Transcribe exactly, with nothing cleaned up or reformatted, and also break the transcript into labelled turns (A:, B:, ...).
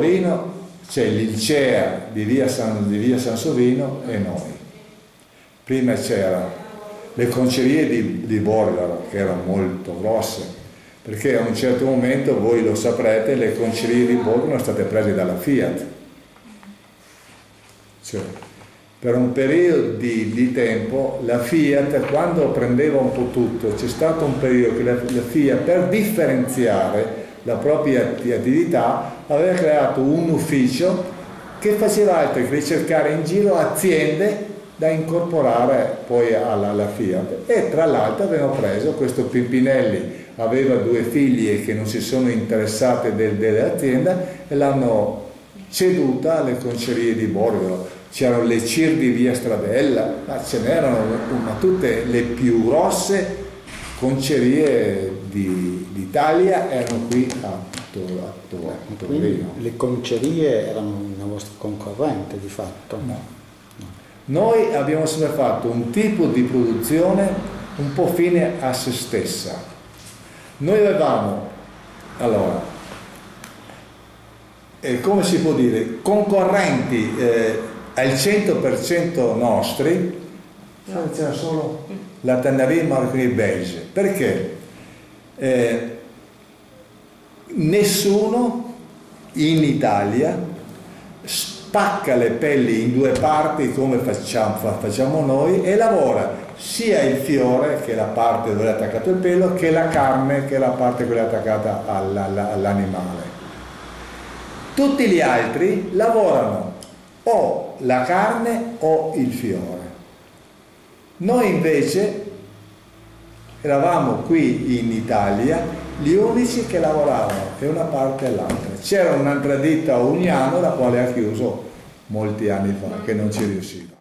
A: Torino c'è l'Ilcea di via San, di via Sansovino e noi. Prima c'erano le concerie di, di Borgaro, che erano molto grosse, perché a un certo momento, voi lo saprete, le concerie di Borgaro sono state prese dalla Fiat. Cioè, per un periodo di, di tempo la Fiat, quando prendeva un po' tutto, c'è stato un periodo che la, la Fiat, per differenziare la propria attività, aveva creato un ufficio che faceva altro che ricercare in giro aziende da incorporare poi alla, alla Fiat. E tra l'altro avevano preso questo Pimpinelli, aveva due figlie che non si sono interessate del, dell'azienda e l'hanno ceduta alle concerie di Borgaro. C'erano le C I R di via Stradella, ma ce n'erano tutte le più grosse concerie d'Italia, erano qui a, a, a Torino.
B: Le concerie erano una vostra concorrente di fatto?
A: No. no. Noi abbiamo sempre fatto un tipo di produzione un po' fine a se stessa. Noi avevamo, allora, eh, come si può dire, concorrenti eh, al cento per cento nostri, c'era solo la Tannerie Marconi Belge. Perché? Eh, nessuno in Italia spacca le pelli in due parti come facciamo, facciamo noi e lavora sia il fiore, che è la parte dove è attaccato il pelo, che la carne, che è la parte quella attaccata all'animale. Tutti gli altri lavorano o la carne o il fiore. Noi invece eravamo qui in Italia gli unici che lavoravano da una parte e l'altra. C'era un'altra ditta a Ugnano, la quale ha chiuso molti anni fa, che non ci riusciva.